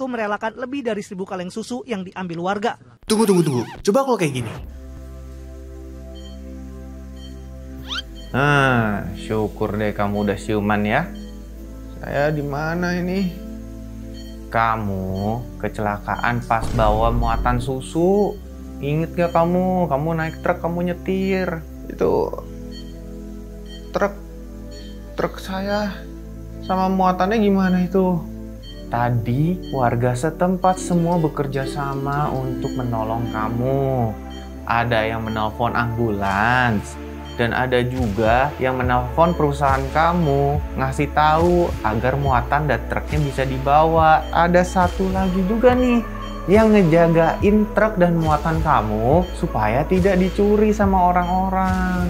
waktu merelakan lebih dari 1.000 kaleng susu yang diambil warga. Tunggu. Coba kalau kayak gini. Syukur deh kamu udah siuman ya. Saya di mana ini? Kamu kecelakaan pas bawa muatan susu. Ingat gak kamu? Kamu naik truk, kamu nyetir. Itu truk saya sama muatannya gimana itu? Tadi warga setempat semua bekerja sama untuk menolong kamu. Ada yang menelpon ambulans. Dan ada juga yang menelpon perusahaan kamu, ngasih tahu agar muatan dan truknya bisa dibawa. Ada satu lagi juga nih, yang ngejagain truk dan muatan kamu supaya tidak dicuri sama orang-orang.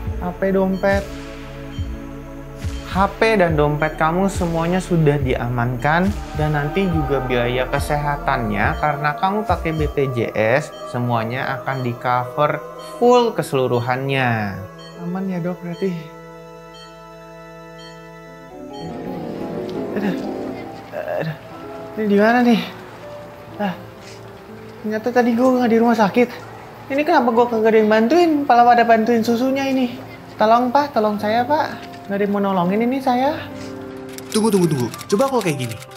HP dan dompet kamu semuanya sudah diamankan. Dan nanti juga biaya kesehatannya, karena kamu pakai BPJS, semuanya akan di cover full keseluruhannya. Aman ya dok berarti? Ini di mana nih? Ternyata tadi gue nggak di rumah sakit. Ini kenapa gue kagak ada yang bantuin? Malah pada bantuin susunya ini. Tolong pak, tolong saya pak. Nggak ada yang mau nolongin ini saya. Tunggu. Coba kalau kayak gini.